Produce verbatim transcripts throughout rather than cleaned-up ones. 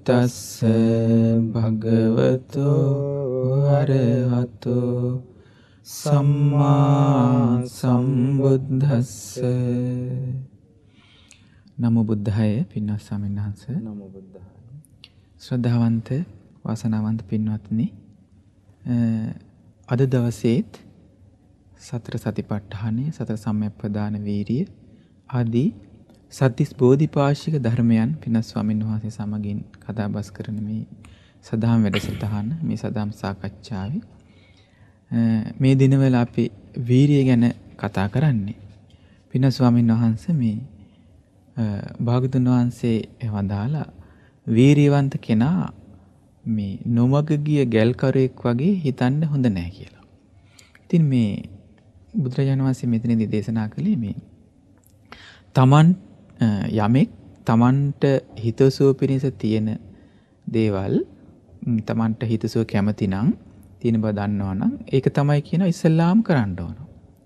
තස්ස භගවතෝ අරහතෝ සම්මා සම්බුද්දස්ස. නමෝ බුද්ධාය. පින්වත් ස්වාමීන් වහන්සේ. නමෝ බුද්ධාය. ශ්‍රද්ධාවන්ත වාසනාවන්ත පින්වත්නි, අද දවසේත් සතර සතිපට්ඨානය, සතර සම්‍යක්ප්‍රදාන වීරිය ආදී සත්‍තිස් බෝධිපාශික ධර්මයන් පින්වත් ස්වාමීන් වහන්සේ සමගින් කතා බස් කරන මේ සදාම් වැඩසටහන, මේ සදාම් සාකච්ඡාවේ මේ දිනවල අපි වීරිය ගැන කතා කරන්නේ. පින්වත් ස්වාමීන් වහන්සේ මේ භාගතුන් වහන්සේ වදාලා වීරියවන්ත කෙනා මේ නොමග ගිය ගැල්කරුවෙක් වගේ හිතන්න හොඳ නැහැ කියලා. ඉතින් මේ බුදුරජාණන් වහන්සේ මෙතනදී දේශනා කළේ මේ තමන් යමෙක් තමන්ට හිතසුව පිණිස තියෙන දේවල්, තමන්ට හිතසුව කැමති නම් තියෙන බව දන්නවා නම් ඒක තමයි කියනවා ඉස්සල්ලාම් කරන්න ඕන.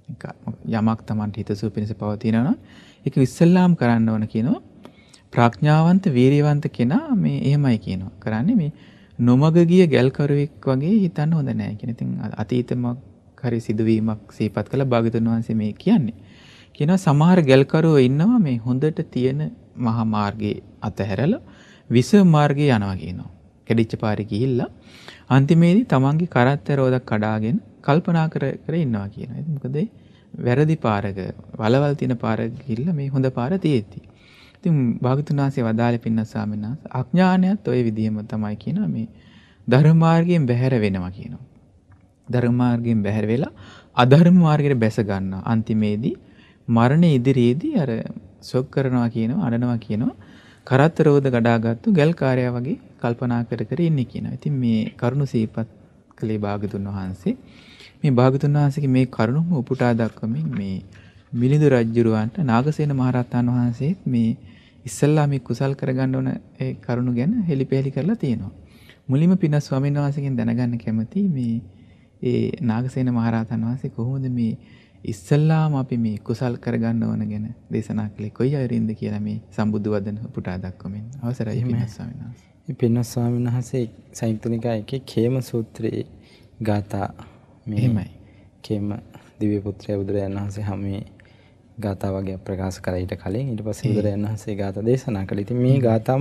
යමක් තමන්ට හිතසුව පිණිස පවතිනවා නම් ඒක ඉස්සල්ලාම් කරන්න ඕන කියනවා. ප්‍රඥාවන්ත වීරියවන්ත කෙනා මේ එහෙමයි කියනවා. කරන්නේ මේ නොමග ගිය ගැල්කරුවෙක් වගේ හිතන්න හොඳ නැහැ කියන. ඉතින් අතීතමක් හරි සිදුවීමක් සිහිපත් කළ භාගතුන් වහන්සේ මේ කියන්නේ. කියනවා සමහර ගැල්කරුවෝ ඉන්නවා මේ හොඳට තියෙන මහා මාර්ගයේ අතහැරලා විස මාර්ගයේ යනවා කියනවා. කැඩිච්ච පාරේ ගිහිල්ලා අන්තිමේදී තමන්ගේ කරත්ත රෝදක් කඩාගෙන කල්පනා කර කර ඉන්නවා කියනවා. මොකද වැරදි පාරක වලවල් තියෙන පාරක ගිහිල්ලා මේ හොඳ පාර තියෙද්දි. ඉතින් භාගතුන් වහන්සේ වදාළේ පින්න ස්වාමීන් වහන්සේ අඥානයත් ওই විදිහම තමයි කියනවා මේ ධර්ම මාර්ගයෙන් බැහැර වෙනවා කියනවා. ධර්ම මාර්ගයෙන් බැහැර වෙලා අධර්ම මාර්ගයට බැස ගන්නවා. අන්තිමේදී මරණ ඉදිරියේදී අර සොක් කරනවා කියනවා, අඬනවා කියනවා. කරත්ත රෝද ගඩාගත්තු ගල්කාරයා වගේ කල්පනා කර කර ඉන්නේ කියනවා. ඉතින් මේ කරුණ සිහිපත් කළේ භාගතුන් වහන්සේ. මේ භාගතුන් වහන්සේගේ මේ කරුණම උපුටා දක්වමින් මේ මිලිඳු රජුරවන්ට නාගසේන මහරහතන් වහන්සේ මේ ඉස්සල්ලා මේ කුසල් කරගන්න ඕන ඒ කරුණු ගැන හෙලිපෙලි කරලා තියෙනවා. මුලින්ම පින්න ස්වාමීන් වහන්සේගෙන් දැනගන්න කැමති මේ ඒ නාගසේන මහරහතන් වහන්සේ කොහොමද මේ ඉස්සල්ලාම අපි මේ කුසල් කරගන්න ඕන ගැන දේශනා කළේ කොයි අයරින්ද කියලා මේ සම්බුදු වදන පුටා දක්වමින්. අවසරයි පින්න ස්වාමීන් වහන්සේ. මේ පින්න ස්වාමීන් වහන්සේ සංයුක්ත නිකායේ khema සූත්‍රයේ ගාථා මෙහෙමයි. khema දිව්‍ය පුත්‍රය බුදුරජාණන් වහන්සේ හැමේ ගාථා වගේ ප්‍රකාශ කරා ඊට කලින්. ඊට පස්සේ බුදුරජාණන් වහන්සේ ගාථා දේශනා කළා. ඉතින් මේ ගාථාම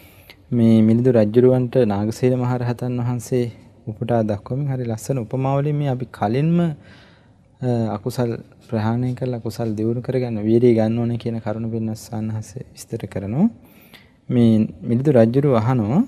මේ මිලිඳු රජුරවන්ට නාගසේන මහරහතන් වහන්සේ උපුටා දක්වමින් හරි ලස්සන උපමාවලින් මේ අපි කලින්ම අකුසල් ප්‍රහාණය කරලා කුසල් දියුණු කරගන්න වීරිය ගන්න ඕනේ කියන කරුණ පින්නස් සාන්නහසේ විස්තර කරනවා. මේ මිලිඳු රජුරු අහනවා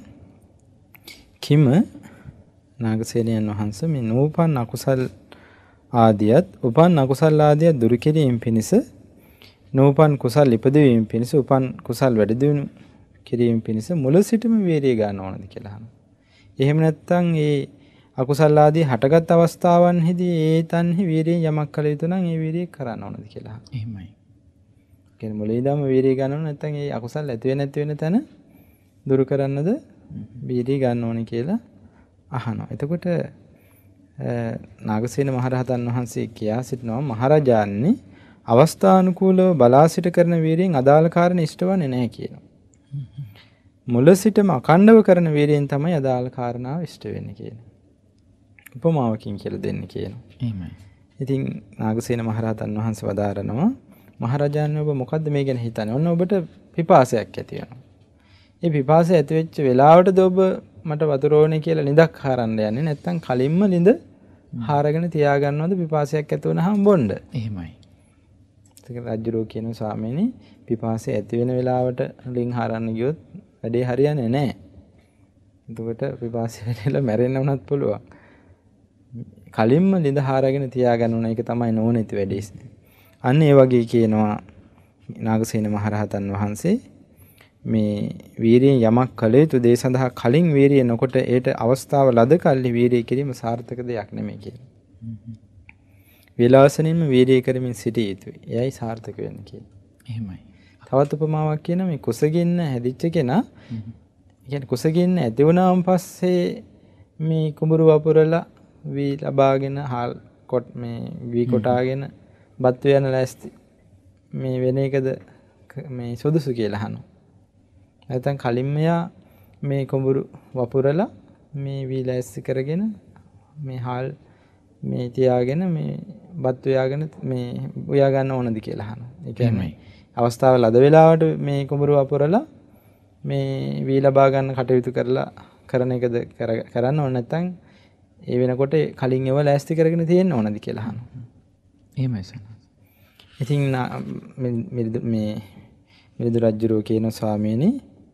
කිම නාගසේනයන් වහන්සේ මේ නූපන් අකුසල් ආදියත් උපන් අකුසල් ආදියත් දුරු කිරීම පිණිස නූපන් කුසල් ඉපදවීම පිණිස උපන් කුසල් වැඩි දියුණු කිරීම පිණිස මුල සිටම වීරිය ගන්න ඕනද කියලා අහනවා. එහෙම නැත්නම් ඒ අකුසල් ආදී හටගත් අවස්ථාවන්හිදී ඒ තන්හි වීරියෙන් යමක් කළ යුතු නම් ඒ වීරිය කරන්න ඕනද කියලා අහනවා. එහෙමයි. කියන්නේ මුලින්දම වීරිය ගන්න ඕන නැත්නම් ඒ අකුසල් ඇති වෙන්නේ නැති වෙන තැන දුරු කරන්නද වීරිය ගන්න ඕනේ කියලා අහනවා. එතකොට නාගසේන මහරහතන් වහන්සේ කියා සිටිනවා මහරජාණනි අවස්ථානුකූලව බලා සිට කරන වීරියෙන් අදාළ කාරණේ ඉෂ්ට වන්නේ නැහැ කියනවා. මුල සිටම අඛණ්ඩව කරන වීරියෙන් තමයි අදාළ කාරණාව ඉෂ්ට වෙන්නේ කියනවා. උපමාවකින් කියලා දෙන්න කියනවා. එහෙමයි. ඉතින් නාගසේන මහරහතන් වහන්සේ වදාරනවා මහරජාණන් ඔබ මොකද්ද මේ ගැන හිතන්නේ? ඔන්න ඔබට පිපාසයක් ඇති වෙනවා. ඒ පිපාසය ඇති වෙච්ච වෙලාවටද ඔබ මට වතුර ඕනේ කියලා ලිඳක් හරන්න යන්නේ නැත්නම් කලින්ම ලිඳ හාරගෙන තියාගන්නවද පිපාසයක් ඇති වුණාම බොන්න? එහෙමයි. ඒක රජුරෝ කියන ස්වාමීනි පිපාසය ඇති වෙන වෙලාවට ලින් හරන්න ගියොත් වැඩේ හරියන්නේ නැහැ. එතකොට පිපාසය වෙලා මැරෙන්න වුණත් පුළුවන්. කලින්ම ලිඳ හාරගෙන තියාගන්න ඕන එක තමයි නොනේති වැඩේ. අන්න ඒ වගේ කියනවා නාගසේන මහරහතන් වහන්සේ මේ වීරියෙන් යමක් කළ යුතු දේ සඳහා කලින් වීරිය නොකොට ඒට අවස්ථාව ලද කල්ලි වීරිය කිරීම සාර්ථක දෙයක් නෙමෙයි කියලා. විලාසනින්ම වීරිය කරමින් සිටිය යුතුයි. එයයි සාර්ථක වෙන්නේ කියලා. එහෙමයි. තවත් උපමාවක් කියන මේ කුසගින්න හැදිච්ච කෙනා කියන්නේ කුසගින්න ඇති වුණාන් පස්සේ මේ කුඹුරු වපුරලා වී ලබාගෙන හාල් කොට මේ වී කොටාගෙන බත් වේන ලෑස්ති මේ වෙන එකද මේ සුදුසු කියලා අහනවා. නැත්නම් කලින් මෙයා මේ කුඹුරු වපුරලා මේ වීලැස්ති කරගෙන මේ හාල් මේ තියාගෙන මේ බත් උයාගෙන මේ උයා ගන්න ඕනද කියලා අහනවා. ඒ කියන්නේ අවස්ථාව ලද වෙලාවට මේ කුඹුරු වපුරලා මේ වී ලබා ගන්න කටයුතු කරලා කරන එකද කරන්න ඕන නැත්නම් ඒ වෙනකොට කලින් ඒව ලෑස්ති කරගෙන තියෙන්න ඕනද කියලා අහනවා. එහෙමයි සනස්. ඉතින් මේ මිලිඳු රජුරෝ කියන ස්වාමීනි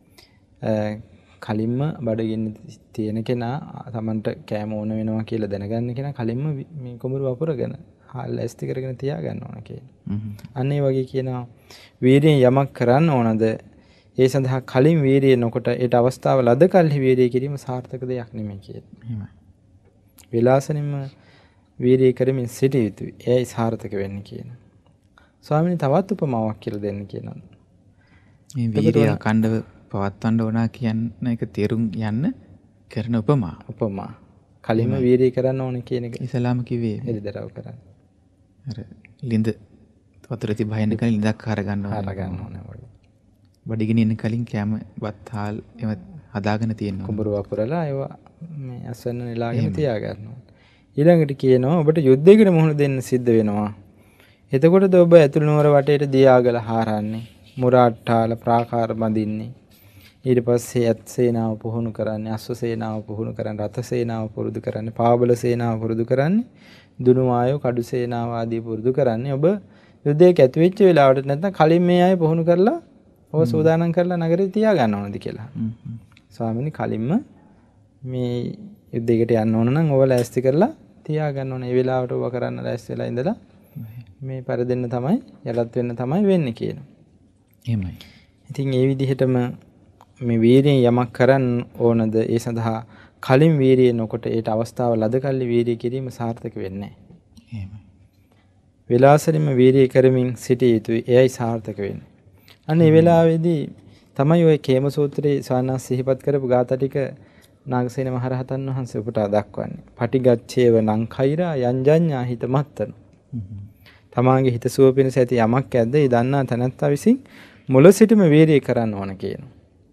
කලින්ම බඩගින්න තියෙන කෙනා තමන්ට කෑම ඕන වෙනවා කියලා දැනගන්න කෙනා කලින්ම මේ කුඹුරු වපුරගෙන හාල් ලෑස්ති කරගෙන තියා ගන්න ඕන කියලා. අන්න ඒ වගේ කියනවා වීරියෙන් යමක් කරන්න ඕනද ඒ සඳහා කලින් වීරිය නොකොට ඒට අවස්ථාව ලද කල්හි වීරිය කිරීම සාර්ථක දෙයක් නෙමෙයි කියලා. එහෙමයි. විලාසනින්ම වීරිය කරමින් සිටිය යුතුයි. එයයි සාර්ථක වෙන්නේ කියනවා. ස්වාමීනි තවත් උපමාවක් කියලා දෙන්න කියනවා. මේ වීරිය අඛණ්ඩව පවත්වන්න ඕන කියන එක තේරුම් යන්න කරන උපමා. උපමා. කලින්ම වීරිය කරන්න ඕන කියන එක ඉස්ලාම කිව්වේ එළිදරව් කරන්න. අර ලිඳ වතුර තිබහින්න කලින් ලිඳක් හර ගන්න ඕන. හර ගන්න ඕනේ වගේ. බඩගින්න ඉන්න කලින් කැම වත් හාල් එම හදාගෙන තියෙනවා. කුඹුරු වපුරලා ඒවා මේ අස්වැන්න නෙලාගෙන තියා ගන්නවා. ඊළඟට කියනවා ඔබට යුද්ධයකට මුහුණ දෙන්න සිද්ධ වෙනවා. එතකොටද ඔබ ඇතුළු නුවර වටේට දියාගල හාරන්නේ, මුරාට්ටාල ප්‍රාකාර බඳින්නේ. ඊට පස්සේ ඇත් සේනාව පුහුණු කරන්නේ, අශ්ව සේනාව පුහුණු කරන්නේ, රථ සේනාව පුරුදු කරන්නේ, පාවල සේනාව පුරුදු කරන්නේ, දුනු ආයෝ කඩු සේනාව ආදී පුරුදු කරන්නේ. ඔබ යුද්ධයක ඇති වෙච්ච වෙලාවට නැත්නම් කලින් මේ අය පුහුණු කරලා ඔබ සූදානම් කරලා නගරේ තියා ගන්න ඕනද කියලා. ස්වාමීනි කලින්ම මේ යුද්ධයකට යන්න ඕන නම් ඔබ ලෑස්ති කරලා තියා ගන්න ඕන. ඒ වෙලාවට ඔබ කරන්න ලෑස්ති වෙලා ඉඳලා මේ පරදෙන්න තමයි යලත් වෙන්න තමයි වෙන්නේ කියනවා. එහෙමයි. ඉතින් ඒ විදිහටම මේ වීරියෙන් යමක් කරන්න ඕනද ඒ සඳහා කලින් වීරිය නොකොට ඒට අවස්ථාව ලද කල්ලි වීරිය කිරීම සාර්ථක වෙන්නේ නැහැ. එහෙමයි. විලාසෙලින්ම වීරිය කරමින් සිටිය යුතුයි. එයයි සාර්ථක වෙන්නේ. අන්න ඒ වෙලාවේදී තමයි ওই කේම සූත්‍රයේ සානස් සිහිපත් කරපු ගාථා ටික නාගසේන මහරහතන් වහන්සේ උපුටා දක්වන්නේ. පටිගච්ඡේව නංඛෛරා යංජඤ්ඤා හිතමත්තන. තමාගේ හිතසුව පිණිස ඇති යමක් ඇද්ද ඒ දන්නා තැනැත්තා විසින් මුල සිටම වීරිය කරන්න ඕන කියනවා.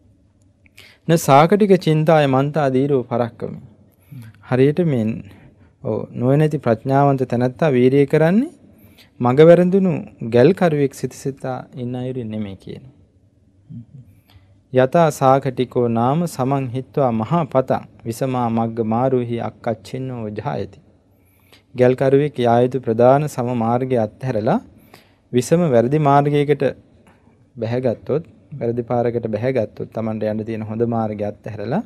න සාකටික චින්තාය මන්තා දීරෝ පරක්කමි. හරියට මේ ඔව් නොවැනති ප්‍රඥාවන්ත තැනැත්තා වීරිය කරන්නේ මග වැරඳුණු ගැල් කරුවෙක් සිත සිතා ඉන්න අයුරින් නෙමෙයි කියනවා. යතා සාකටිකෝ නාම සමං හිත්වා මහා පතං විසමා මග්ග මාරුහි අක්කච්චින්නෝ ජායති. ගැල් කරුවෙක් යා යුතු ප්‍රධාන සම මාර්ගය අත්හැරලා විසම වැරදි මාර්ගයකට බැහැගත්තොත් වැරදි පාරකට බැහැගත්තොත් Tamanට යන්න තියෙන හොඳ මාර්ගය අත්හැරලා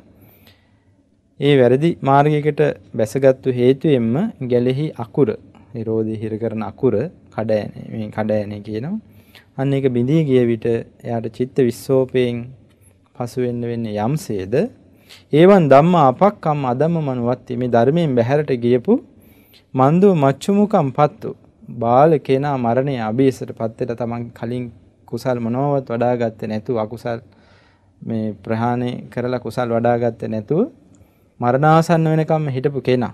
ඒ වැරදි මාර්ගයකට බැසගත්තු හේතුයෙන්ම ගැලෙහි අකුර නිරෝධී හිර කරන අකුර කඩෑනේ මේ කඩෑනේ කියනවා. අන්න ඒක බිඳී ගිය විට එයාට චිත්ත විස්සෝපයෙන් පසු වෙන්න වෙන්නේ යම්සේද ඒවන් ධම්මා අපක්කම් අදම්ම මනුවත්ති මේ ධර්මයෙන් බැහැරට ගියපු මන්දු මච්චුමුකම් පත්තු බාල කෙනා මරණය අභීසටපත් වෙලා තමන් කලින් කුසල් මොනවත් වඩා ගත්තේ නැතුව අකුසල් මේ ප්‍රහාණය කරලා කුසල් වඩා ගත්තේ නැතුව මරණාසන්න වෙනකම් හිටපු කෙනා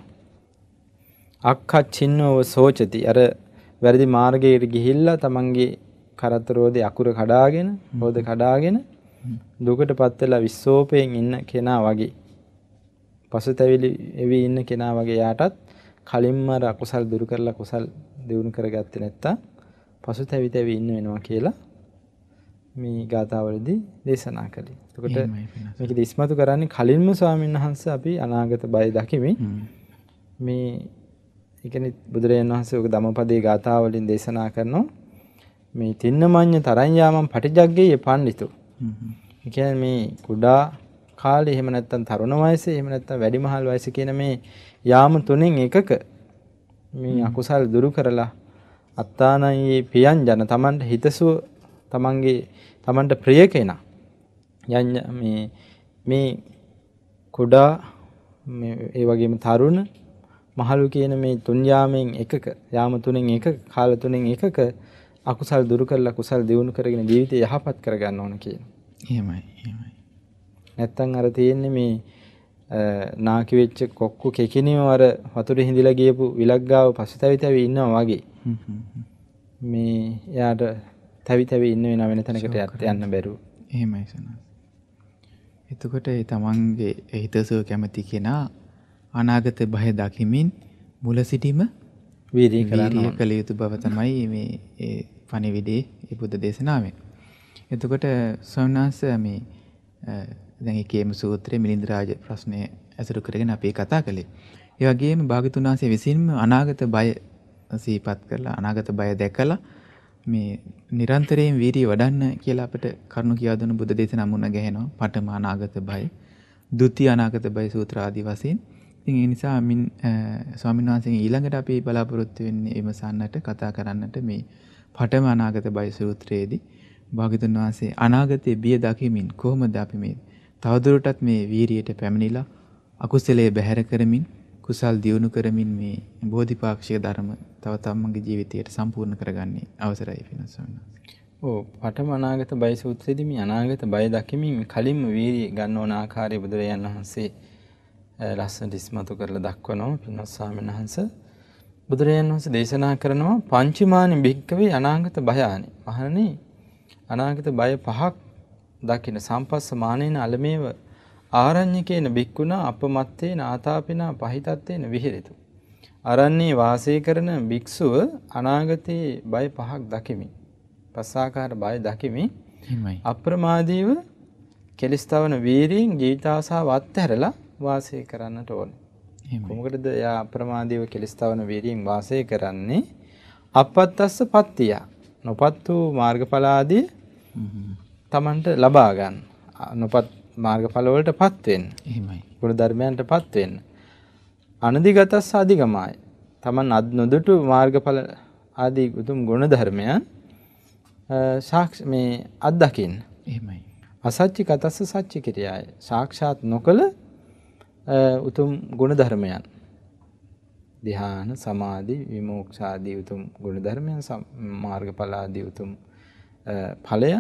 අක්ඛච්චින්නව සෝචති අර වැරදි මාර්ගයට ගිහිල්ලා තමන්ගේ කරතරෝදේ අකුර කඩාගෙන රෝද කඩාගෙන දුකටපත් වෙලා විස්සෝපයෙන් ඉන්න කෙනා වගේ පසුතැවිලි එවි ඉන්න කෙනා වගේ යාටත් කලින්ම අර අකුසල් දුරු කරලා කුසල් දිනු කරගත්තේ නැත්තම් පසුතැවි තැවි ඉන්න වෙනවා කියලා මේ ගාථාවලදී දේශනා කළේ. එතකොට මේක ඉස්මතු කරන්නේ කලින්ම ස්වාමීන් වහන්සේ අපි අනාගත බය දකිමින් මේ ඒ කියන්නේ බුදුරජාණන් වහන්සේ ඔක ධම්මපදයේ ගාථාවලින් දේශනා කරනවා මේ තින්නමඤ්ඤ තරං යාමං පටිජග්ගේය පණ්ඩිතෝ. ඒ කියන්නේ මේ කුඩා කාලේ එහෙම නැත්නම් තරුණ වයසේ එහෙම නැත්නම් වැඩිමහල් වයසේ කියන මේ යාම තුනෙන් එකක මේ අකුසල් දුරු කරලා අත්තානයේ පියංජන තමන්ට හිතසුව තමන්ගේ තමන්ට ප්‍රිය කෙනා යඤ්ඤ මේ මේ කුඩා මේ ඒ වගේම තරුණ මහලු කියන මේ තුන් යාමෙන් එකක යාම තුනෙන් එකක කාල තුනෙන් එකක අකුසල් දුරු කරලා කුසල් දියුණු කරගෙන ජීවිතය යහපත් කරගන්න ඕන කියන. එහෙමයි එහෙමයි. නැත්තම් අර තියෙන්නේ මේ නාකි වෙච්ච කොක්කු කෙකිනිව අර වතුරේ හිඳිලා ගියපු විලග්ගාව පසුතැවි තැවි ඉන්නවා වගේ. මේ යාට තැවි තැවි ඉන්න වෙන වෙන තැනකට යන්න බැරුව. එහෙමයි සනස්. එතකොට ඒ තමන්ගේ හිතසුව කැමති කෙනා අනාගත බය දකිමින් මුල සිටීම වීරිය කරන්න වීරිය කළ යුතු බව තමයි මේ ඒ පණිවිඩයේ ඒ බුද්ධ දේශනාවෙන්. එතකොට ස්වාමීන් වහන්සේ මේ දැන් ඒ කේම සූත්‍රයේ මිලින්ද රාජ ප්‍රශ්නය ඇසුරු කරගෙන අපි කතා කළේ. ඒ වගේම භාග්‍යතුන් වහන්සේ විසින්ම අනාගත බය සිහිපත් කරලා අනාගත බය දැකලා මේ නිරන්තරයෙන් වීරිය වඩන්න කියලා අපිට කරුණු කියා දුන්න බුද්ධ දේශනා මුණ ගැහෙනවා. පඨම අනාගත බය, ဒုတိ අනාගත බය සූත්‍ර ආදී වශයෙන්. ඉතින් ඒ නිසා මින් ස්වාමීන් වහන්සේගෙන් ඊළඟට අපි බලාපොරොත්තු වෙන්නේ විමසන්නට කතා කරන්නට මේ පඨම අනාගත බය සූත්‍රයේදී භාග්‍යතුන් වහන්සේ අනාගතයේ බිය දකිමින් කොහොමද අපි මේ තවදුරටත් මේ වීරියට පැමිණිලා අකුසලයේ බැහැර කරමින් කුසල් දියුණු කරමින් මේ බෝධිපාක්ෂික ධර්ම තව තමන්ගේ ජීවිතයට සම්පූර්ණ කරගන්නේ අවසරයි වෙන ස්වාමීන් වහන්සේ. ඔව් පඨම අනාගත බය සූත්‍රයේදී මේ අනාගත බය දකිමින් කලින්ම වීරිය ගන්න ඕන ආකාරය බුදුරජාණන් වහන්සේ ලස්සනට ඉස්මතු කරලා දක්වනවා. පින්වත් ස්වාමීන් වහන්සේ බුදුරජාණන් වහන්සේ දේශනා කරනවා පංචමානි භික්කවේ අනාගත භයානි. මහණනි අනාගත බය පහක් දකින සම්පස්ස මානේන අලමේව ආරණ්‍යකේන බික්කුණා අපමත්තේන ආතාපිනා පහිතත්තේන විහෙරෙතු. අරණ්‍යයේ වාසය කරන භික්ෂුව අනාගතයේ බය පහක් දකිමි. පස්සාකාර බය දකිමි. අප්‍රමාදීව කෙලිස්තවන වීරියෙන් ජීවිතාසාව අත්හැරලා වාසය කරන්නට ඕනේ. කොහොමකටද යා අප්‍රමාදීව කෙලිස්තවන වීරියෙන් වාසය කරන්නේ? අපත්තස්ස පත්තිය. නොපත් වූ මාර්ගඵල ආදී තමන්ට ලබා ගන්න. නොපත් මාර්ගඵල වලටපත් වෙන්න. එහෙමයි. ගුණ ධර්මයන්ටපත් වෙන්න. අනදිගතස්ස අධිගමයි. තමන් අද නොදුටු මාර්ගඵල ආදී උතුම් ගුණ ධර්මයන් සාක්ෂ මේ අත්දකින්න. එහෙමයි. අසච්චි කතස්ස සච්චි කිරියයි. සාක්ෂාත් නොකල උතුම් ගුණ ධර්මයන්. ධ්‍යාන, සමාධි, විමුක්ඛ ආදී උතුම් ගුණ ධර්මයන් මාර්ගඵල ආදී උතුම් ඵලය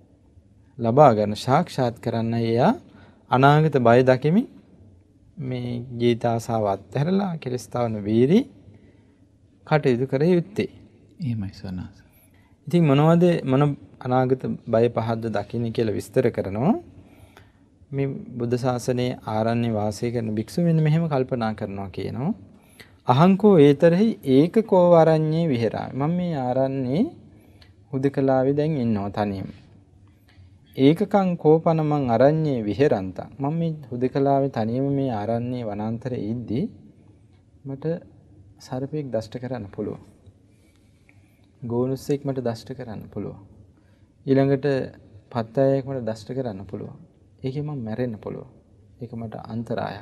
ලබා ගන්න සාක්ෂාත් කරන්න එයා අනාගත බය දකිමි මේ ජීවිත ආසාව අත්හැරලා කෙලස්තාවන වීරි කටයුතු කර යුත්තේ. එහෙමයි සනාස. ඉතින් මොනවද මොන අනාගත බය පහක්ද දකින්නේ කියලා විස්තර කරනවා. මේ බුද්ධ ශාසනයේ ආරණ්‍ය වාසය කරන භික්ෂුව මෙන්න මෙහෙම කල්පනා කරනවා කියනවා. අහංකෝ ඒතරෙහි ඒකකෝ ආරණ්‍යේ විහෙරාමි. මම මේ ආරණ්‍යේ හුදකලාවේ දැන් ඉන්නවා තනියම. ඒකකං කෝපන මං අරඤ්ඤේ විහෙරන්තං. මම මේ හුදකලාවේ තනියම මේ ආරණ්‍යේ වනාන්තරයේ ඉද්දී මට සර්පෙක් දෂ්ට කරන්න පුළුවන්. ගෝනුස්සෙක් මට දෂ්ට කරන්න පුළුවන්. ඊළඟට පත්තෑයෙක් මට දෂ්ට කරන්න පුළුවන්. ඒකේ මම මැරෙන්න පුළුවන්. ඒක මට අන්තරායක්.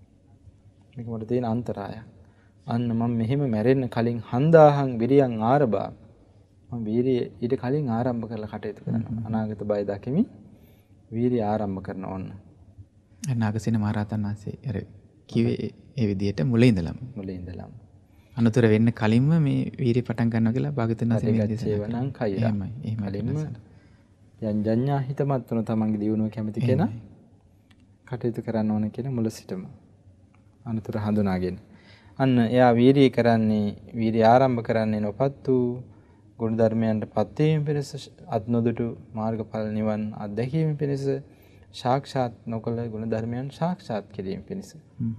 මේක මට තියෙන අන්තරායක්. අන්න මම මෙහෙම මැරෙන්න කලින් හන්දාහං විරියං ආරබා මම වීරිය ඊට කලින් ආරම්භ කරලා කටයුතු කරනවා. අනාගත බය දකිමි වීරිය ආරම්භ කරන ඕන. නාගසේන මහරහතන් වහන්සේ අර කිව්වේ ඒ විදිහට මුලින් ඉඳලම මුලින් ඉඳලම අනුතර වෙන්න කලින්ම මේ වීරිය පටන් ගන්නවා කියලා භාග්‍යවතුන් වහන්සේ මේ දේශනාවනම් කයිරා. එහෙමයි. එහෙමයි. යංජඤ්ඤා හිතමත් වෙන තමන්ගේ දියුණුව කැමති කෙනා කටයුතු කරන්න ඕන කියන මුල සිටම අනුතර හඳුනාගෙන. අන්න එයා වීරිය කරන්නේ වීරිය ආරම්භ කරන්නේ නොපත් වූ ගුණ ධර්මයන්ට පත් වීම පිණිස අත් නොදුටු මාර්ගඵල නිවන් අත්දැකීම පිණිස සාක්ෂාත් නොකළ ගුණ ධර්මයන් සාක්ෂාත් කිරීම පිණිස.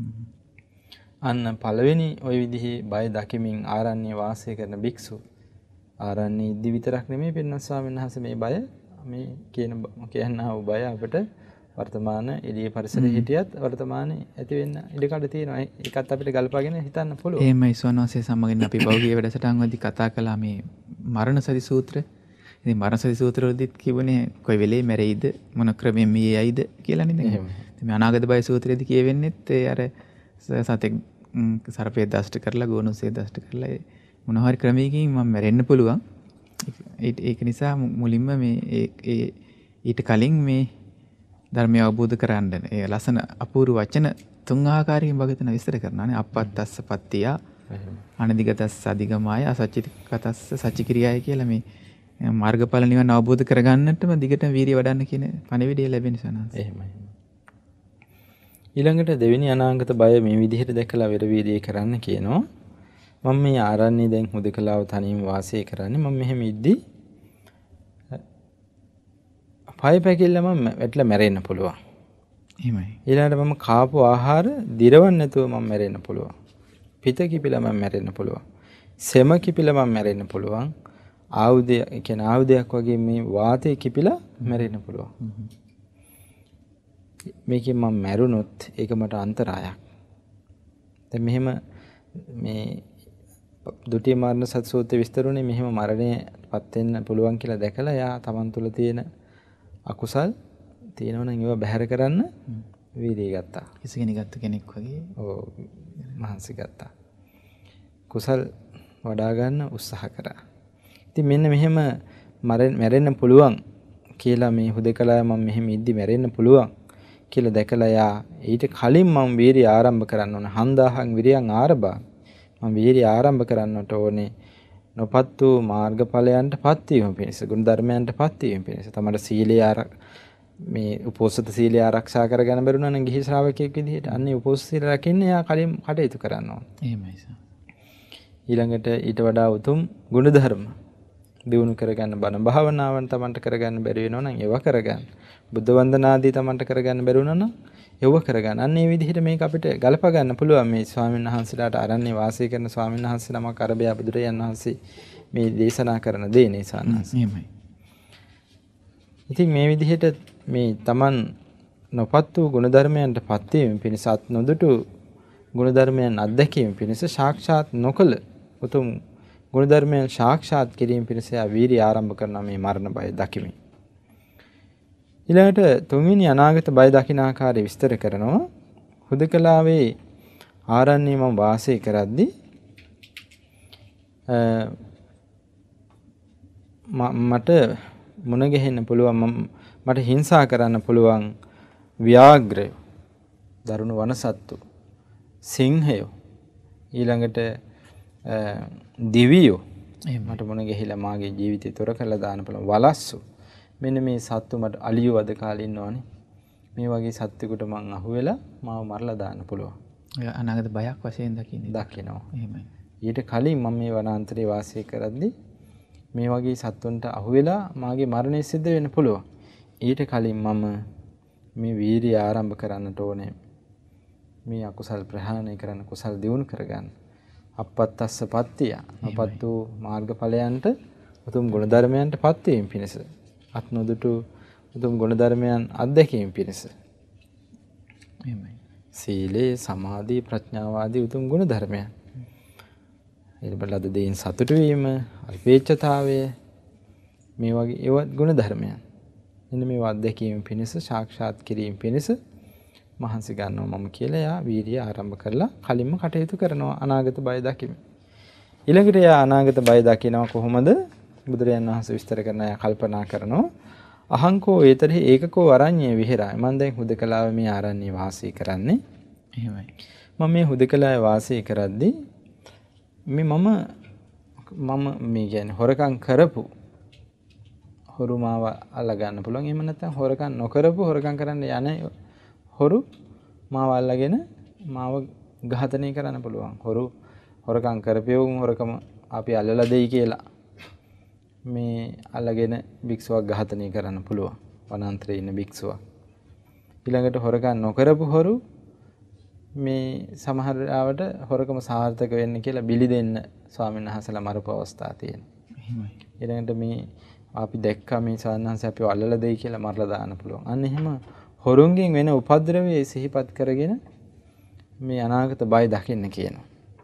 අන්න පළවෙනි ওই විදිහේ බය දකිමින් ආරණ්‍ය වාසය කරන භික්ෂු ආරණ්‍ය ඉදි විතරක් නෙමෙයි පින්නස් ස්වාමීන් වහන්සේ මේ බය මේ කියන කියනා වූ බය අපිට වර්තමාන එළිය පරිසරයේ හිටියත් වර්තමානයේ ඇති වෙන්න ඉඩකඩ තියෙනවා. ඒකත් අපිට ගල්පාගෙන හිතන්න පුළුවන්. එහෙමයි සෝනවාසේ සමගින් අපි පෞද්ගලික වැඩසටහන් වලදී කතා කළා මේ මරණ සති සූත්‍රය. ඉතින් මරණ සති සූත්‍රවලදීත් කියවනේ කොයි වෙලේ මැරෙයිද මොන ක්‍රමයෙන් මිය යයිද කියලා නේද? එහෙමයි. මේ අනාගත බය සූත්‍රයේදී කියවෙන්නේත් ඒ අර සතෙක් සර්පය දෂ්ට කරලා ගෝනුසේ දෂ්ට කරලා මොන හරි ක්‍රමයකින් මම මැරෙන්න පුළුවන්. ඒක නිසා මුලින්ම මේ ඒ ඊට කලින් මේ ධර්මය අවබෝධ කරගන්න ඒ ලස්සන අපූර්ව වචන තුන් ආකාරයකින් භාග්‍යවතුන් විස්තර කරනවානේ. අපත්තස්ස පත්තිය, අනදිගතස්ස අධිගමාය, අසච්චිකතස්ස සච්චික්‍රියාය කියලා මේ මාර්ගඵල නිවන අවබෝධ කරගන්නටම දිගටම වීරිය වඩන්න කියන පණිවිඩය ලැබෙන සනස. එහෙමයි. ඊළඟට දෙවෙනි අනාගත බය මේ විදිහට දැකලා වෙර වීරිය කරන්න කියනවා. මම මේ ආරණ්‍ය දැන් හුදකලාව තනියම වාසය කරන්නේ. මම මෙහෙම ඉද්දි පය පැකිල්ලම වැටලා මැරෙන්න පුළුවන්. එහෙමයි. ඊළඟට මම කාපු ආහාර දිරවන්නේ නැතුව මම මැරෙන්න පුළුවන්. පිත කිපිලා මම මැරෙන්න පුළුවන්. සෙම කිපිලා මම මැරෙන්න පුළුවන්. ආයුධය, ඒ කියන්නේ ආයුධයක් වගේ මේ වාතය කිපිලා මැරෙන්න පුළුවන්. මේකෙන් මම මැරුණොත් ඒක මට අන්තරායක්. දැන් මෙහෙම මේ දුටි මරණ සත් සූත්‍රයේ විස්තරුනේ මෙහෙම මරණයටපත් වෙන්න පුළුවන් කියලා දැකලා යා තමන් තුළ තියෙන අකුසල් තියෙනවනම් ඒවා බැහැර කරන්න වීර්යය ගත්තා. කිසි කෙනෙක් ගත්ත කෙනෙක් වගේ ඔව් මහන්සි ගත්තා. කුසල් වඩා ගන්න උත්සාහ කරා. ඉතින් මෙන්න මෙහෙම මැරෙන්න පුළුවන් කියලා මේ හුදකලා මම මෙහෙම ඉද්දි මැරෙන්න පුළුවන් කියලා දැකලා යා ඊට කලින් මම වීර්ය ආරම්භ කරන්න ඕන. හන්දාහං විරියං ආරබා. මම වීර්ය ආරම්භ කරන්නට ඕනේ. නොපත් වූ මාර්ගඵලයන්ටපත් වීම පිණිස, ගුණ ධර්මයන්ටපත් වීම පිණිස. තමයි සීලය මේ උපෝසත සීලය ආරක්ෂා කරගන්න බැරුණා නම් ගිහි ශ්‍රාවකයෙක් විදිහට අන්නේ උපෝසත සීල රකින්න යා කලින් කටයුතු කරන්න ඕන. එහෙමයි සර්. ඊළඟට ඊට වඩා උතුම් ගුණ ධර්ම දියුණු කරගන්න බණ භාවනාවන් තමන්ට කරගන්න බැරි වෙනවා නම් ඒවා කරගන්න. බුද්ධ වන්දනාදී තමන්ට කරගන්න බැරි වුණා නම් ඒවා කරගන්න. අන්න ඒ විදිහට මේක අපිට ගලප ගන්න පුළුවන්. මේ ස්වාමීන් වහන්සේලාට අරන්නේ වාසය කරන ස්වාමීන් වහන්සේ නමක් අරබයා බුදුරජාණන් වහන්සේ මේ දේශනා කරන දේ නේ සානස්. එහෙමයි. ඉතින් මේ විදිහට මේ තමන් නොපත් වූ ගුණධර්මයන්ට පත් වීම පිණිස අත් නොදුටු ගුණධර්මයන් අත්දැකීම පිණිස සාක්ෂාත් නොකළ උතුම් ගුණධර්මයන් සාක්ෂාත් කිරීම පිණිස වීර්ය ආරම්භ කරන මේ මරණ බය දකිමි. ඊළඟට තුන්වෙනි අනාගත බය දකින ආකාරය විස්තර කරනවා. හුදකලාවේ ආරණ්‍යයේ මම වාසය කරද්දී මට මුණ ගැහෙන්න පුළුවන්, මට හිංසා කරන්න පුළුවන් ව්‍යාග්‍රය, දරුණු වනසත්තු, සිංහයෝ, ඊළඟට දිවියෝ මට මුණ ගැහිලා මාගේ ජීවිතය තොර කරලා දාන්න පුළුවන් වලස්සු. මෙන්න මේ සත්තු මට අලියෝ අද කාලේ ඉන්නවනේ. මේ වගේ සත්තුකට මං අහුවෙලා මාව මරලා දාන්න පුළුවන්. ඒ අනාගත බයක් වශයෙන් දකින්නේ. දකිනවා. එහෙමයි. ඊට කලින් මම මේ වනාන්තරේ වාසය කරද්දී මේ වගේ සත්තුන්ට අහුවෙලා මාගේ මරණය සිද්ධ වෙන්න පුළුවන්. ඊට කලින් මම මේ වීර්යය ආරම්භ කරන්නට ඕනේ. මේ අකුසල් ප්‍රහාණය කරන්න, කුසල් දියුණු කරගන්න. අපත්තස්ස පත්තිය. අපත් වූ මාර්ගඵලයන්ට, උතුම් ගුණධර්මයන්ට පත් වීම පිණිස. අත් නොදුටු උතුම් ගුණධර්මයන් අත්දැකීම පිණිස. එහෙමයි. සීලේ, සමාධි, ප්‍රඥාව ආදී උතුම් ගුණධර්මයන්. ඊළඟට දෙයින් සතුටු වීම, අල්පේච්ඡතාවය, මේ වගේ ඒවත් ගුණධර්මයන්. මෙන්න මේ අත්දැකීම පිණිස, සාක්ෂාත් කිරීම පිණිස මහන්සි ගන්නවා මම කියලා යා වීර්යය ආරම්භ කරලා කලින්ම කටයුතු කරනවා අනාගත බය දකිමින්. ඊළඟට යා අනාගත බය දකිනවා කොහොමද? බුදුරජාණන් වහන්සේ විස්තර කරන යා කල්පනා කරනවා. අහංකෝ ඒතරෙහි ඒකකෝ අරඤ්ඤේ විහෙරයි. මම දැන් හුදකලාව මේ ආරණ්‍ය වාසය කරන්නේ. එහෙමයි. මම මේ හුදකලාවේ වාසය කරද්දී මේ මම මම මේ කියන්නේ හොරකම් කරපු හොරු මාව අල්ලා ගන්න පුළුවන්. එහෙම නැත්නම් හොරකම් නොකරපු හොරකම් කරන්න යන හොරු මාව අල්ලගෙන මාව ඝාතනය කරන්න පුළුවන්. හොරු හොරකම් කරපියුම් හොරකම අපි අල්ලලා දෙයි කියලා මේ අල්ලගෙන භික්ෂුවක් ඝාතනය කරන්න පුළුවන්. වනාන්තරයේ ඉන්න භික්ෂුවක්. ඊළඟට හොරකම් නොකරපු හොරු මේ සමහර ආවට හොරකම සාර්ථක වෙන්න කියලා බිලි දෙන්න ස්වාමීන් වහන්සේලා මරපු අවස්ථා තියෙනවා. එහෙමයි. ඊළඟට මේ අපි දැක්කා මේ ස්වාමීන් වහන්සේ අපිව අල්ලලා දෙයි කියලා මරලා දාන්න පුළුවන්. අන්න එහෙම හොරුන්ගෙන් වෙන උපද්‍රවයේ සිහිපත් කරගෙන මේ අනාගත බය දකින්න කියනවා.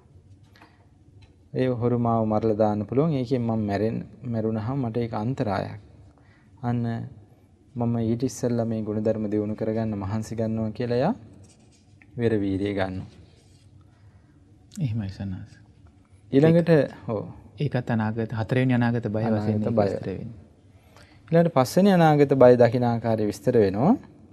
ඒ හොරු මාව මරලා දාන්න පුළුවන්. ඒකෙන් මම මැරෙන්න මැරුණාම මට ඒක අන්තරායක්. අන්න මම ඊට ඉස්සෙල්ලා මේ ගුණධර්ම දියුණු කරගන්න මහන්සි ගන්නවා කියලා යා වෙර වීර්යය ගන්නවා. එහෙමයි සනස්. ඊළඟට ඔව් ඒකත් අනාගත හතරවෙනි අනාගත බය වශයෙන් විස්තර වෙන්නේ. ඊළඟට පස්වෙනි අනාගත බය දකින ආකාරය විස්තර වෙනවා.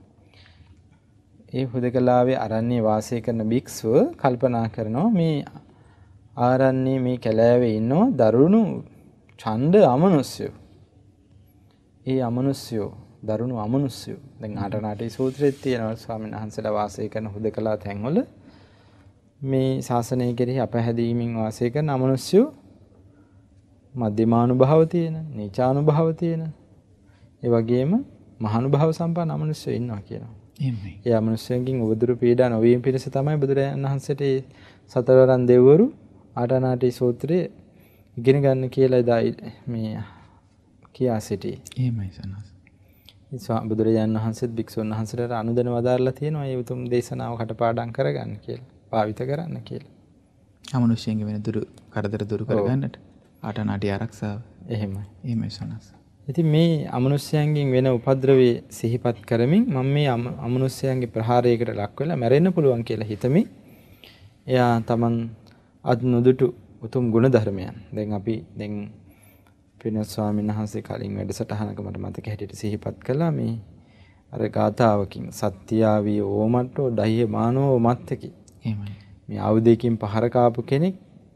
ඒ හුදකලාවේ අරණ්‍ය වාසය කරන භික්ෂුව කල්පනා කරනවා මේ ආරණ්‍යයේ මේ කැලෑවේ ඉන්නෝ දරුණු ඡණ්ඩ අමනුෂ්‍යෝ. ඒ අමනුෂ්‍යෝ දරුණු අමනුෂ්‍යෝ. දැන් ආටනාටි සූත්‍රයේ තියෙනවා ස්වාමීන් වහන්සේලා වාසය කරන හුදකලා තැන්වල මේ ශාසනය කෙරෙහි අපහැදීමින් වාසය කරන අමනුෂ්‍යෝ මධ්‍යමානුභාව තියෙන, නීචානුභාව තියෙන, ඒ වගේම මහානුභාව සම්පන්න අමනුෂ්‍යෝ ඉන්නවා කියනවා. එහෙමයි. ඒ අමනුෂ්‍යයන්ගෙන් උවදුරු පීඩා නොවීම පිණිස තමයි බුදුරජාණන් වහන්සේට සතරවරන් දෙවිවරු ආටානාටි සූත්‍රයේ ඉගෙන ගන්න කියලා එදා මේ කියා සිටි. එහෙමයි සනස්. ඒ බුදුරජාණන් වහන්සේත් භික්ෂුන් වහන්සේලාට අනුදැන වදාරලා තියෙනවා මේ උතුම් දේශනාව කටපාඩම් කරගන්න කියලා. භාවිත කරන්න කියලා. අමනුෂ්‍යයන්ගේ වෙන දුරු කරදර දුරු කරගන්නට ආටානාටි ආරක්ෂාව. එහෙමයි. එහෙමයි සනස්. ඉතින් මේ අමනුෂ්‍යයන්ගෙන් වෙන උපද්‍රවයේ සිහිපත් කරමින් මම මේ අමනුෂ්‍යයන්ගේ ප්‍රහාරයකට ලක් වෙලා මැරෙන්න පුළුවන් කියලා හිතමි. එයා Taman අත් නොදුටු උතුම් ගුණ ධර්මයන්. දැන් අපි දැන් පින්වත් ස්වාමීන් වහන්සේ කලින් වැඩසටහනක මට මතක හැටියට සිහිපත් කළා මේ අර ගාථාවකින් සත්‍යාවී ඕමට්ටෝ ඩහිය මානෝ මත්තකි. එහෙමයි. මේ ආයුධයකින් පහර කාපු කෙනෙක්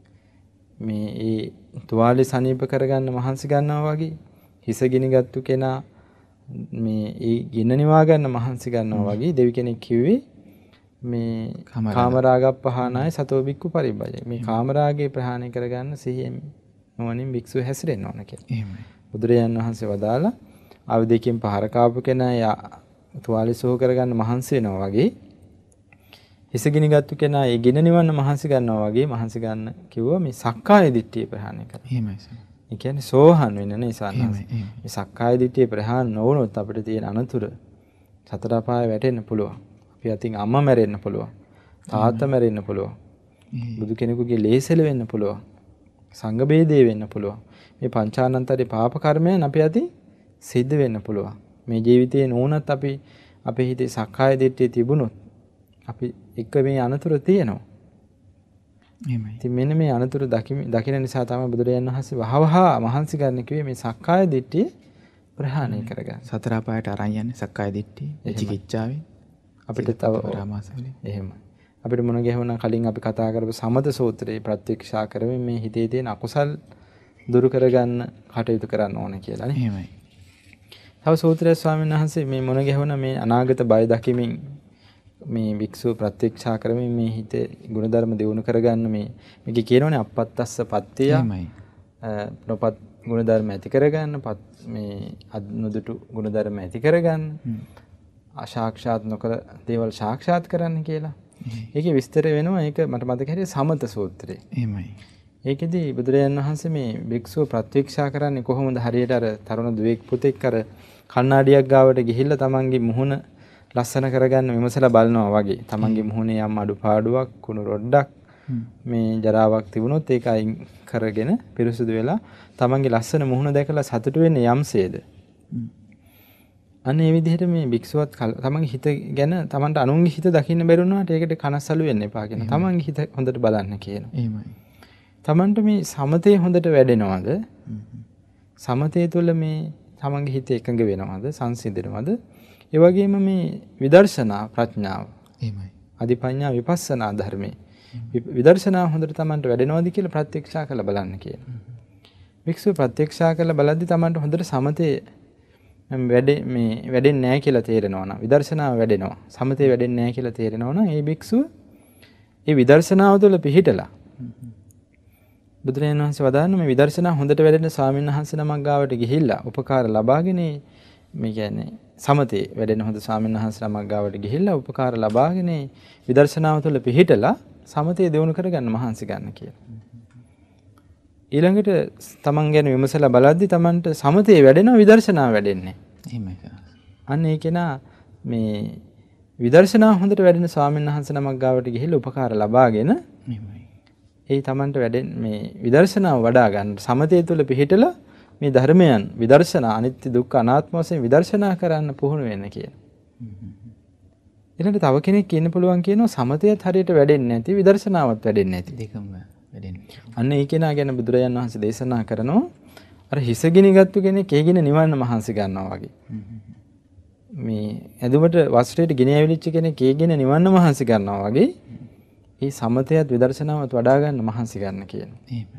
මේ ඒ තුවාලේ සනීප කරගන්න මහන්සි ගන්නවා වගේ හිස ගිනිගත්තු කෙනා මේ ඒ ගින්න නිවා ගන්න මහන්සි ගන්නවා වගේ දෙවි කෙනෙක් කිව්වේ මේ කාමරාග පහනාය සතෝ බික්කු පරිබ්බජ. මේ කාමරාගේ ප්‍රහාණය කරගන්න සිහියෙන් නොවනින් භික්ෂුව හැසිරෙන්න ඕන කියලා. එහෙමයි. බුදුරජාණන් වහන්සේ වදාලා ආයුධයකින් පහර කාපු කෙනා තුවාලේ සෝහ කරගන්න මහන්සි වෙනවා වගේ හිස ගිනිගත්තු කෙනා ඒ ගින්න නිවන්න මහන්සි ගන්නවා වගේ මහන්සි ගන්න කිව්වා මේ සක්කාය දිට්ඨිය ප්‍රහාණය කරන්න. එහෙමයි සර්. ඒ කියන්නේ සෝහන් වෙන නිසා නේද? එහෙමයි. මේ සක්කාය දිට්ඨිය ප්‍රහාණය නොවුනොත් අපිට තියෙන අනතුරු සතර අපාය වැටෙන්න පුළුවන්. අපි අතින් අම්මා මැරෙන්න පුළුවන්. තාත්තා මැරෙන්න පුළුවන්. බුදු කෙනෙකුගේ ලේසෙල වෙන්න පුළුවන්. සංඝ බේදේ වෙන්න පුළුවන්. මේ පංචානන්තරේ පාප කර්මයන් අපි අතින් සිද්ධ වෙන්න පුළුවන්. මේ ජීවිතේ නෝනත් අපි අපේ හිතේ සක්කාය දිට්ඨිය තිබුණොත් අපි එක මේ අනතුරු තියෙනවා. එහෙමයි. ඉතින් මෙන්න මේ අනතුරු දකින්න නිසා තමයි බුදුරජාණන් වහන්සේ වහවහ මහන්සි ගන්න කිව්වේ මේ සක්කාය දිට්ඨිය ප්‍රහාණය කරගන්න. සතර අපායට අරන් යන්නේ සක්කාය දිට්ඨිය, විචිකිච්ඡාවෙන්. අපිට තව පරාමාසවලින්. එහෙමයි. අපිට මොන ගැහුණා කලින් අපි කතා කරපු සමත සූත්‍රයේ ප්‍රත්‍යක්ෂා කරමින් මේ හිතේ තියෙන අකුසල් දුරු කරගන්න කටයුතු කරන්න ඕන කියලා නේ. එහෙමයි. තව සූත්‍රයේ ස්වාමීන් වහන්සේ මේ මොන ගැහුණා මේ අනාගත බය දකිමින් මේ වික්ෂු ප්‍රත්‍යක්ෂා කරමින් මේ හිතේ ගුණධර්ම දියුණු කරගන්න මේ මේක කියනෝනේ අපත්තස්ස පත්තිය. එහෙමයි. නොපත් ගුණධර්ම ඇති කරගන්න මේ අනුදුටු ගුණධර්ම ඇති කරගන්න. අසාක්ෂාත් නොකර දේවල් සාක්ෂාත් කරන්න කියලා. ඒකේ විස්තර වෙනවා. ඒක මට මතක හැටියට සමත සූත්‍රයේ. එහෙමයි. ඒකෙදි බුදුරජාණන් වහන්සේ මේ භික්ෂුව ප්‍රත්‍යක්ෂා කරන්නේ කොහොමද? හරියට අර තරුණ දුවෙක් පුතෙක් අර කණ්ණාඩියක් ගාවට ගිහිල්ලා තමන්ගේ මුහුණ ලස්සන කරගන්න විමසලා බලනවා වගේ. තමන්ගේ මුහුණේ යම් අඩුපාඩුවක්, කුණු රොඩක්, මේ ජරාවක් තිබුණොත් ඒක අයින් කරගෙන පිරිසුදු වෙලා තමන්ගේ ලස්සන මුහුණ දැකලා සතුටු වෙන්නේ යම්සේද? අන්න ඒ විදිහට මේ භික්ෂුවත් තමන්ගේ හිත ගැන තමන්ට අනුන්ගේ හිත දකින්න බැරුණාට ඒකට කනස්සලු වෙන්න එපා කියන. තමන්ගේ හිත හොඳට බලන්න කියනවා. එහෙමයි. තමන්ට මේ සමතේ හොඳට වැඩෙනවද? සමතේ තුළ මේ තමන්ගේ හිත එකඟ වෙනවද? සංසිඳනවද? ඒ වගේම මේ විදර්ශනා ප්‍රඥාව. එහෙමයි. අධිපඤ්ඤා විපස්සනා ධර්මයේ විදර්ශනා හොඳට තමන්ට වැඩෙනවද කියලා ප්‍රත්‍යක්ෂා කරලා බලන්න කියනවා. භික්ෂුව ප්‍රත්‍යක්ෂා කරලා බලද්දි තමන්ට හොඳට සමතේ වැඩේ මේ වැඩෙන්නේ නැහැ කියලා තේරෙනවා නම් විදර්ශනාව වැඩෙනවා. සමතේ වැඩෙන්නේ නැහැ කියලා තේරෙනවා නම් ඒ භික්ෂුව ඒ විදර්ශනාව තුළ පිහිටලා බුදුරජාණන් වහන්සේ වදාන්න මේ විදර්ශනා හොඳට වැඩෙන ස්වාමීන් වහන්සේ නමක් ගාවට ගිහිල්ලා උපකාර ලබාගෙන මේ කියන්නේ සමතේ වැඩෙන හොඳ ස්වාමීන් වහන්සේ නමක් ගාවට ගිහිල්ලා උපකාර ලබාගෙන විදර්ශනාව තුළ පිහිටලා සමතේ දියුණු කරගන්න මහන්සි ගන්න කියලා. ඊළඟට තමන් ගැන විමසලා බලද්දි තමන්ට සමතේ වැඩෙනවා විදර්ශනාව වැඩෙන්නේ. එහෙමයි. අන්න ඒ කෙනා මේ විදර්ශනාව හොඳට වැඩෙන ස්වාමීන් වහන්සේ නමක් ගාවට ගිහිල්ලා උපකාර ලබාගෙන එහෙමයි. ඒ තමන්ට වැඩෙන මේ විදර්ශනාව වඩා ගන්න සමතේ තුළ පිහිටලා මේ ධර්මයන් විදර්ශනා අනිත්‍ය දුක්ඛ අනාත්ම වශයෙන් විදර්ශනා කරන්න පුහුණු වෙන්න කියන. ඊළඟට තව කෙනෙක් කියන්න පුළුවන් කියනවා සමතයත් හරියට වැඩෙන්නේ නැති විදර්ශනාවත් වැඩෙන්නේ නැති. දෙකම වැඩෙන්නේ. අන්න ඒ කෙනා ගැන බුදුරජාණන් වහන්සේ දේශනා කරනවා අර හිසගිනිගත්තු කෙනෙක් ඒගින නිවන්න මහන්සි ගන්නවා වගේ. මේ ඇඳුමට වස්ත්‍රයට ගෙන ඇවිලිච්ච කෙනෙක් ඒගින නිවන්න මහන්සි ගන්නවා වගේ. මේ සමතයත් විදර්ශනාවත් වඩා ගන්න මහන්සි ගන්න කියනවා. එහෙමයි.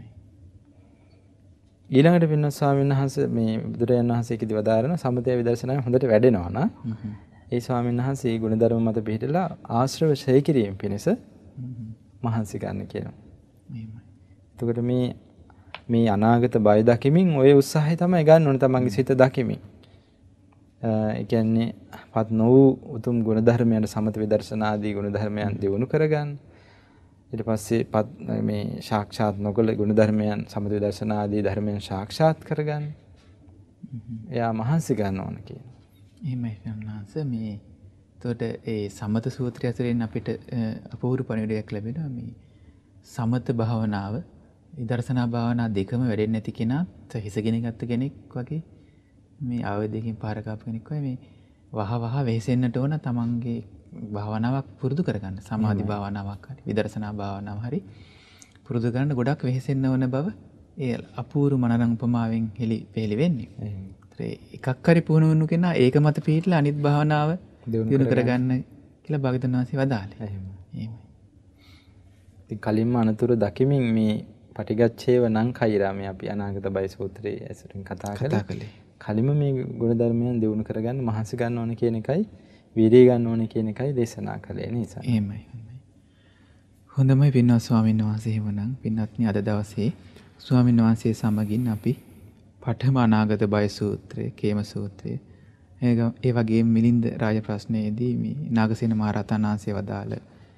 ඊළඟට පින්වත් ස්වාමීන් වහන්සේ මේ බුදුරජාණන් වහන්සේකදී වදාරන සමතය විදර්ශනාව හොඳට වැඩෙනවා නා. ඒ ස්වාමීන් වහන්සේ මේ ගුණධර්ම මත පිළිපදලා ආශ්‍රව ඡය කිරීම පිණිස මහන්සි ගන්න කියනවා. එහෙමයි. එතකොට මේ මේ අනාගත බය දකිමින් ওই උත්සාහය තමයි ගන්න ඕනේ තමන්ගේ සිත දකිමින්. ඒ කියන්නේ පත් නොවූ උතුම් ගුණ ධර්මයන් සමත විදර්ශනා ආදී ගුණ ධර්මයන් දියුණු කරගන්න. ඊට පස්සේ පත් මේ සාක්ෂාත් නොකළ ගුණ ධර්මයන් සමත විදර්ශනා ආදී ධර්මයන් සාක්ෂාත් කරගන්න. එයා මහන්සි ගන්න ඕන කියනවා. එහෙමයි සම්මාස මේ එතකොට ඒ සමත සූත්‍රය ඇතුළෙන් අපිට අපූර්ව පණිවිඩයක් ලැබෙනවා මේ සමත භාවනාව විදර්ශනා භාවනා දෙකම වැඩෙන්නේ නැති කෙනාත් හිසගෙන ගත්ත කෙනෙක් වගේ මේ ආවේදයෙන් පාර කාපු කෙනෙක් වගේ මේ වහ වහ වෙහෙසෙන්නට ඕන තමන්ගේ භාවනාවක් පුරුදු කරගන්න. සමාධි භාවනාවක් හරි විදර්ශනා භාවනාවක් හරි පුරුදු කරන්න ගොඩක් වෙහෙසෙන්න ඕන බව ඒ අපූර්ව මනරං උපමාවෙන් හෙලි පෙළි වෙන්නේ. ඒ එකක් හරි පුහුණු වුණු කෙනා ඒක මත පිළිట్లా අනිත් භාවනාව දිනු කරගන්න කියලා භාගතුන් වහන්සේ වදාළේ. එහෙමයි. එහෙමයි. ඉතින් කලින්ම අනතුරු දකිමින් මේ පටිගච්ඡේව නම් කෛරා මේ අපි අනාගත බය සූත්‍රයේ ඇසුරින් කතා කළේ. කලින්ම මේ ගුණ ධර්මයන් දිනු කරගන්න මහන්සි ගන්න ඕන කියන එකයි වීර්යය ගන්න ඕන කියන එකයි දේශනා කළේ නිසා. එහෙමයි. හොඳමයි පින්වත් ස්වාමීන් වහන්සේ එහෙමනම් පින්වත්නි අද දවසේ ස්වාමීන් වහන්සේ සමගින් අපි පඨම අනාගත බය සූත්‍රය, කේම සූත්‍රය, ඒ වගේම මිලින්ද රාජ ප්‍රශ්නයේදී මේ නාගසේන මහ රහතන් වහන්සේ වදාළ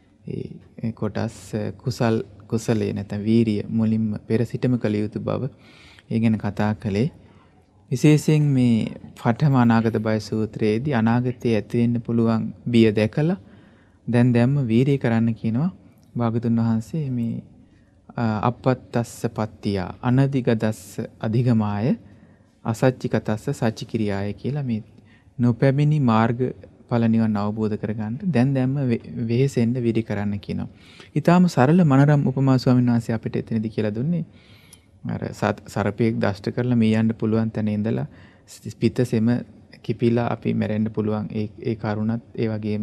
ඒ කොටස් කුසල් කුසලයේ නැත්නම් වීරිය මුලින්ම පෙර සිටම කළ යුතු බව ඒ ගැන කතා කළේ. විශේෂයෙන් මේ පඨම අනාගත බය සූත්‍රයේදී අනාගතයේ ඇති වෙන්න පුළුවන් බිය දැකලා දැන් දැම්ම වීරිය කරන්න කියනවා භාගතුන් වහන්සේ. මේ අපත්තස්ස පත්තිය අනදිගදස්ස අධිගමාය අසච්චිකතස්ස සච්චිකිරියාය කියලා මේ නොපැමිණි මාර්ග ඵල නිවන් අවබෝධ කරගන්න දැන් දැම්ම වෙහෙසෙන්න විරි කරන්න කියනවා. ඊටාම සරල මනරම් උපමා ස්වාමීන් වහන්සේ අපිට එතනදී කියලා දුන්නේ අර සර්පයෙක් දෂ්ට කරලා මේ යන්න පුළුවන් තැන ඉඳලා පිටසෙම කිපිලා අපි මැරෙන්න පුළුවන් ඒ ඒ කරුණත් ඒ වගේම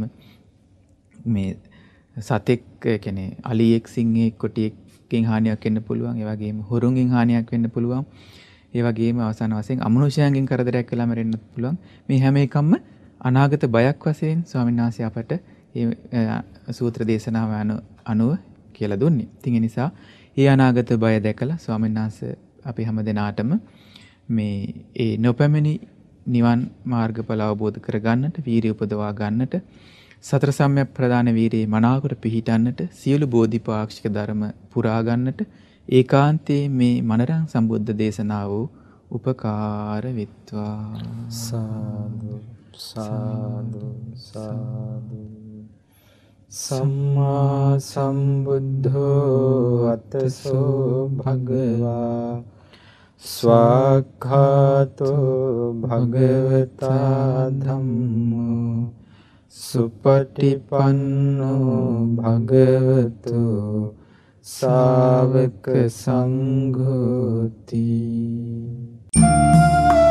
මේ සතෙක් කියන්නේ අලියෙක් සිංහෙක් කොටියෙක්ගෙන් හානියක් වෙන්න පුළුවන් ඒ වගේම හොරුන්ගෙන් හානියක් වෙන්න පුළුවන් ඒ වගේම අවසාන වශයෙන් අමනුෂ්‍යයන්ගෙන් කරදරයක් වෙලා මැරෙන්න පුළුවන් මේ හැම එකක්ම අනාගත බයක් වශයෙන් ස්වාමීන් වහන්සේ අපට මේ සූත්‍ර දේශනාව අනුව කියලා දුන්නේ. ඉතින් ඒ නිසා ඒ අනාගත බය දැකලා ස්වාමීන් වහන්සේ අපි හැම දිනාටම මේ ඒ නොපැමිණි නිවන් මාර්ගඵල අවබෝධ කර ගන්නට වීරිය උපදවා ගන්නට සතර සම්‍යක් ප්‍රදාන වීරියේ මනාවකට පිහිටන්නට සියලු බෝධිපාක්ෂික ධර්ම පුරා ගන්නට ඒකාන්තයේ මේ මනරං සම්බුද්ධ දේශනාව උපකාර විත්වා. සාදු සාදු සාදු. සම්මා සම්බුද්ධෝ අතසෝ භගවා ස්වාක්ඛාතෝ භගවතා ධම්මෝ සුපටිපන්නෝ භගවතු ශාවක සංඝෝති.